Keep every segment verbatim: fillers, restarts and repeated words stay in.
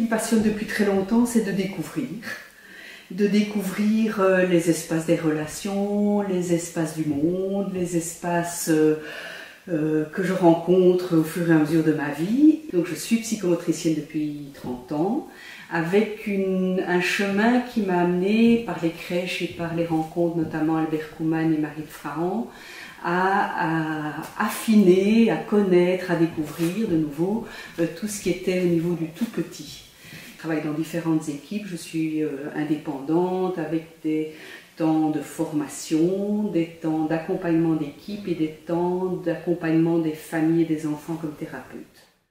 passionne depuis très longtemps, c'est de découvrir. De découvrir euh, les espaces des relations, les espaces du monde, les espaces euh, euh, que je rencontre au fur et à mesure de ma vie. Donc je suis psychomotricienne depuis trente ans, avec une, un chemin qui m'a amené par les crèches et par les rencontres, notamment Albert Kouman et Marie Frahan, à, à affiner, à connaître, à découvrir de nouveau euh, tout ce qui était au niveau du tout petit. Je travaille dans différentes équipes, je suis euh, indépendante avec des temps de formation, des temps d'accompagnement d'équipe et des temps d'accompagnement des familles et des enfants comme thérapeute.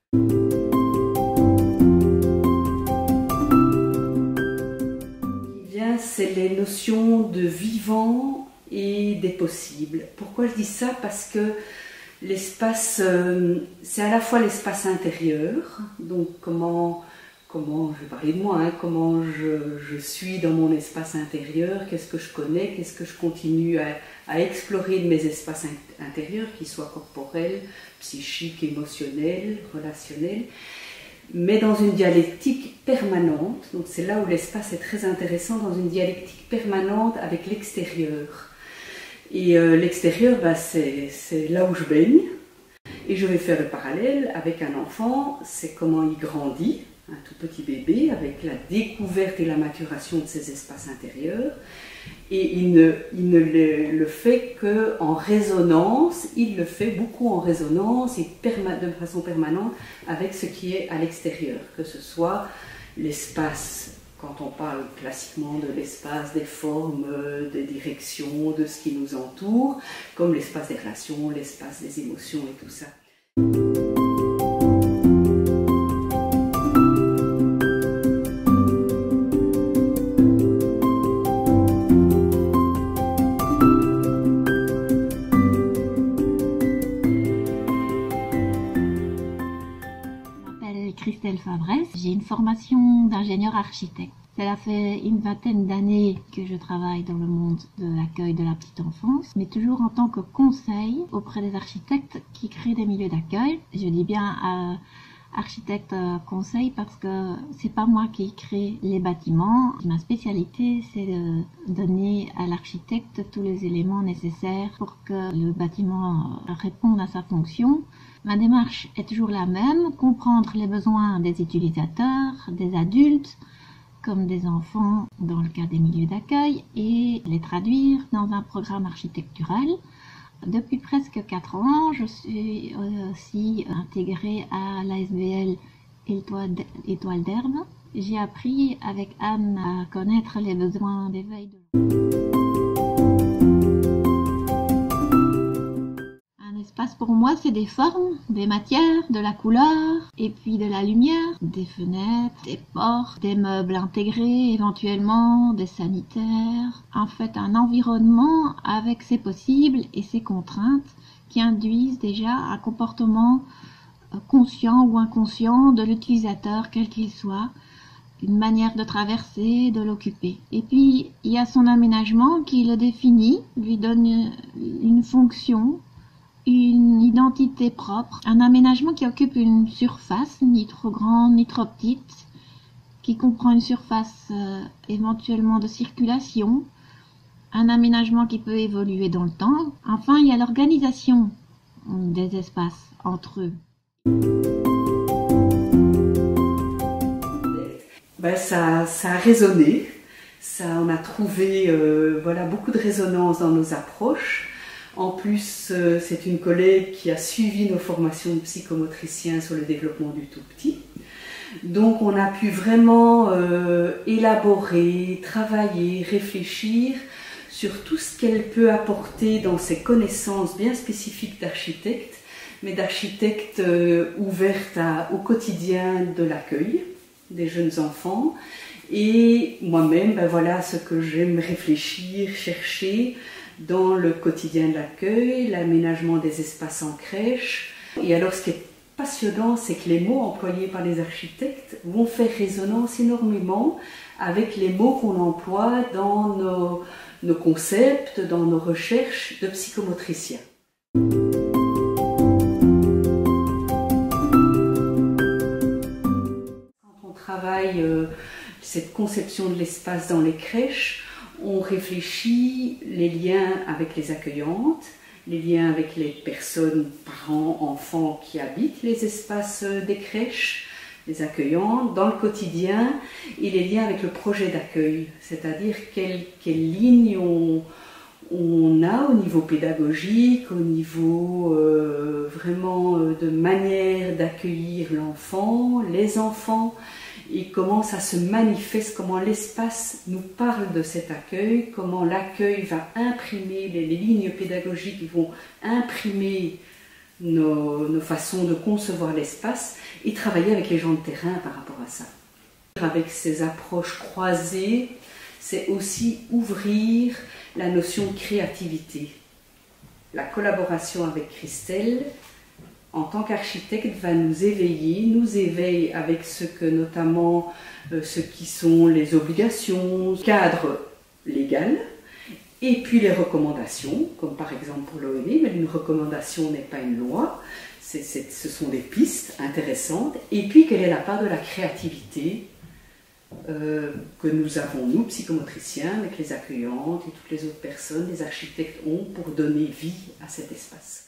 Ce qui vient, c'est les notions de vivant et des possibles. Pourquoi je dis ça? Parce que l'espace, euh, c'est à la fois l'espace intérieur, donc comment... Comment, je vais parler de moi, hein, comment je, je suis dans mon espace intérieur, qu'est-ce que je connais, qu'est-ce que je continue à, à explorer de mes espaces in- intérieurs, qu'ils soient corporels, psychiques, émotionnels, relationnels, mais dans une dialectique permanente. Donc c'est là où l'espace est très intéressant, dans une dialectique permanente avec l'extérieur. Et euh, l'extérieur, bah, c'est, c'est là où je baigne. Et je vais faire le parallèle avec un enfant, c'est comment il grandit. Un tout petit bébé avec la découverte et la maturation de ses espaces intérieurs, et il ne, il ne le, le fait qu'en résonance, il le fait beaucoup en résonance et perma- de façon permanente avec ce qui est à l'extérieur, que ce soit l'espace, quand on parle classiquement de l'espace, des formes, des directions, de ce qui nous entoure, comme l'espace des relations, l'espace des émotions et tout ça. Christelle Fabresse, j'ai une formation d'ingénieur architecte. Cela fait une vingtaine d'années que je travaille dans le monde de l'accueil de la petite enfance, mais toujours en tant que conseil auprès des architectes qui créent des milieux d'accueil. Je dis bien euh, architecte euh, conseil parce que c'est pas moi qui crée les bâtiments. Ma spécialité, c'est de donner à l'architecte tous les éléments nécessaires pour que le bâtiment réponde à sa fonction. Ma démarche est toujours la même, comprendre les besoins des utilisateurs, des adultes, comme des enfants dans le cas des milieux d'accueil, et les traduire dans un programme architectural. Depuis presque quatre ans, je suis aussi intégrée à l'A S B L Étoile d'Herbe. J'ai appris avec Anne à connaître les besoins d'éveil de L'espace pour moi, c'est des formes, des matières, de la couleur, et puis de la lumière, des fenêtres, des portes, des meubles intégrés éventuellement, des sanitaires. En fait, un environnement avec ses possibles et ses contraintes qui induisent déjà un comportement conscient ou inconscient de l'utilisateur, quel qu'il soit, une manière de traverser, de l'occuper. Et puis, il y a son aménagement qui le définit, lui donne une fonction, une identité propre, un aménagement qui occupe une surface, ni trop grande ni trop petite, qui comprend une surface euh, éventuellement de circulation, un aménagement qui peut évoluer dans le temps. Enfin, il y a l'organisation des espaces entre eux. Ben, ça, ça a résonné, ça, on a trouvé euh, voilà, beaucoup de résonance dans nos approches. En plus, euh, c'est une collègue qui a suivi nos formations de psychomotriciens sur le développement du tout petit. Donc on a pu vraiment euh, élaborer, travailler, réfléchir sur tout ce qu'elle peut apporter dans ses connaissances bien spécifiques d'architecte, mais d'architecte euh, ouverte à, au quotidien de l'accueil des jeunes enfants. Et moi-même, ben voilà ce que j'aime réfléchir, chercher dans le quotidien de l'accueil, l'aménagement des espaces en crèche. Et alors ce qui est passionnant, c'est que les mots employés par les architectes vont faire résonance énormément avec les mots qu'on emploie dans nos, nos concepts, dans nos recherches de psychomotriciens. Quand on travaille travaille euh, cette conception de l'espace dans les crèches, on réfléchit les liens avec les accueillantes, les liens avec les personnes, parents, enfants qui habitent les espaces des crèches, les accueillantes, dans le quotidien, et les liens avec le projet d'accueil, c'est-à-dire quelles quelle lignes on, on a au niveau pédagogique, au niveau euh, vraiment de manière d'accueillir l'enfant, les enfants, et comment ça se manifeste, comment l'espace nous parle de cet accueil, comment l'accueil va imprimer, les, les lignes pédagogiques vont imprimer nos, nos façons de concevoir l'espace, et travailler avec les gens de terrain par rapport à ça. Avec ces approches croisées, c'est aussi ouvrir la notion de créativité. La collaboration avec Christelle, en tant qu'architecte, va nous éveiller, nous éveille avec ce que notamment euh, ce qui sont les obligations, cadre légal, et puis les recommandations, comme par exemple pour l'O M E, mais une recommandation n'est pas une loi, c'est, c'est, ce sont des pistes intéressantes, et puis quelle est la part de la créativité euh, que nous avons, nous, psychomotriciens, avec les accueillantes et toutes les autres personnes, les architectes ont pour donner vie à cet espace.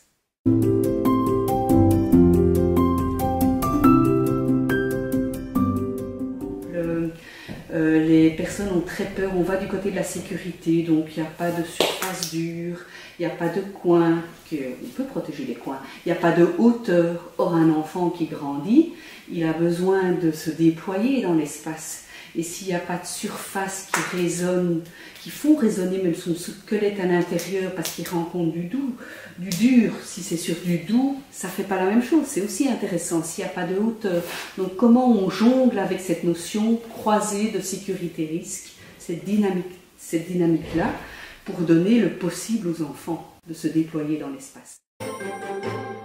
Euh, les personnes ont très peur, on va du côté de la sécurité, donc il n'y a pas de surface dure, il n'y a pas de coin, que, on peut protéger les coins, il n'y a pas de hauteur. Or, un enfant qui grandit, il a besoin de se déployer dans l'espace. Et s'il n'y a pas de surface qui résonne, qui font résonner même son squelette à l'intérieur parce qu'il rencontre du doux, du dur, si c'est sur du doux, ça ne fait pas la même chose. C'est aussi intéressant s'il n'y a pas de hauteur. Donc comment on jongle avec cette notion croisée de sécurité-risque, cette dynamique, cette dynamique-là, pour donner le possible aux enfants de se déployer dans l'espace.